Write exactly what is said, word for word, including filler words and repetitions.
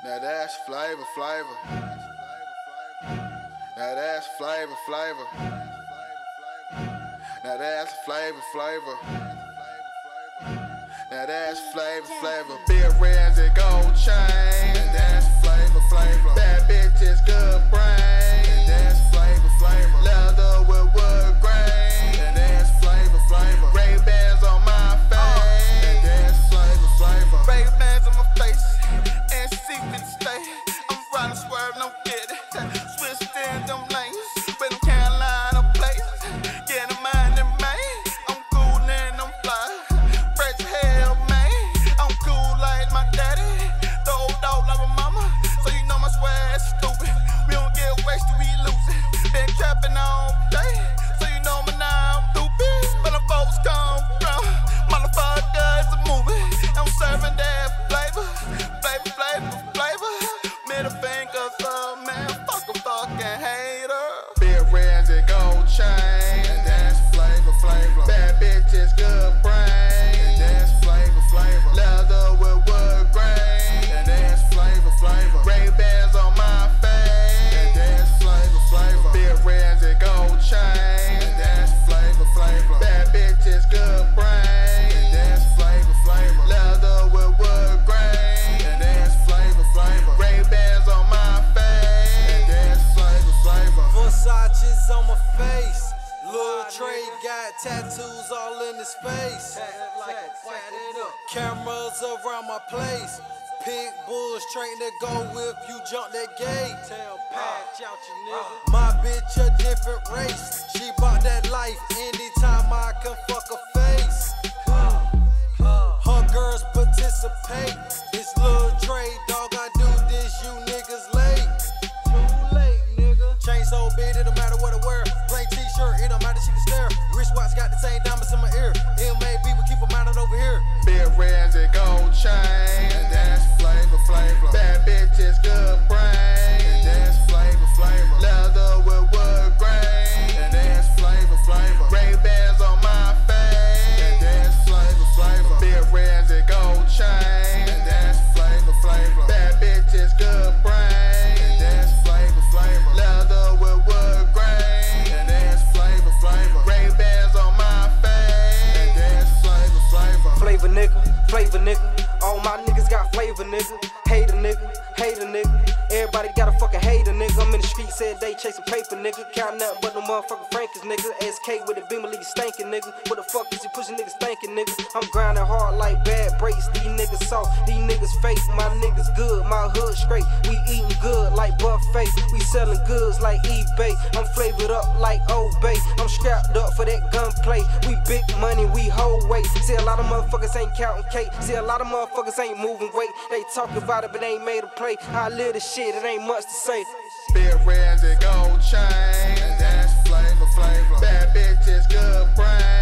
Now that's flavor, flavor. Now that's flavor, flavor. Now that's flavor, flavor. Now that's flavor, flavor. Big rims and gold chain. And that's flavor, flavor. Bad bitches, good brain. And that's flavor, flavor. Leather with wood grain. And that's flavor, flavor. Ray-Bans on my face. And that's flavor, flavor. Ray-Bans on my face. And secret stay. I'm riding, swerve, no get it. Switched in them lanes. With them Carolina plates. Yeah, the mind in Maine. I'm cool and I'm fly. Fresh hell, man. I'm cool like my daddy. Throw dog like my mama. So you know my swag stupid. We don't get wasted, we lose it. Been trapping all day. So you know my now I'm stupid. But the folks come from. Motherfuckers are moving. I'm serving that flavor. Flavor, flavor, flavor. Middle fingers up, man. Fuck a fucking hater. Big rims and gold chain. And that's flavor, flavor. Bad bitches, good brain. And that's flavor, flavor. Leather with wood grain. And that's flavor, flavor. Ray-Bans on my face. And that's flavor, flavor. Big rims and gold chain. And that's flavor, flavor. Bad bitches, good brain. And that's flavor, flavor. Leather with wood grain. And that's flavor, flavor. Ray-Bans on my face. And that's flavor, flavor. Versace's on my face. Lil Trey got tattoos all in his face. Cameras around my place. Pit bulls trained to go if you jump that gate. Tell patch out your nigga. My bitch a different race. She bought that life anytime I can fuck her face. Her girls participate. It's Lil Trey, dog. I do this, you niggas late. Too late, nigga. Chain so big, it don't matter what I wear. Plain t-shirt, it don't matter, she can stare. Wristwatch got the same diamonds in my ear. M A B, we keep them mounted over here. Big rims and gold chain. And that's flavor, flavor. Bad bitches, good brain. And that's flavor, flavor. Leather with wood grain. And that's flavor, flavor. Ray-Bans on my face. And that's flavor, flavor. Big rims and gold chain. And that's flavor, flavor. Bad bitches, good brain. And that's flavor, flavor. Leather with wood grain. And that's flavor, flavor. Ray-Bans on my face. And that's flavor, flavor. Flavor nigga, flavor nigga. All my niggas got flavor nigga. Hater nigga, hater nigga. Everybody got a fucking hater nigga. I'm in the streets every day chasing paper nigga. Counting nothing but the motherfucking Frankers nigga. S K with the beamer leave you stankin' nigga. What the fuck is you pushing niggas thinking nigga? I'm grinding hard like bad breaks. These niggas soft, these niggas fake. My niggas good, my hood straight. We eating good like buffet. We selling goods like eBay. I'm flavored up like Old Bay. I'm strapped up for that gunplay. We big money, we whole weight. See a lot of motherfuckers ain't counting cake. See a lot of motherfuckers ain't moving weight. They talk about it but they ain't made a play. I live the shit, it ain't much to say. Big rims and gold chain. And that's flavor, flavor. Bad bitches, good brain.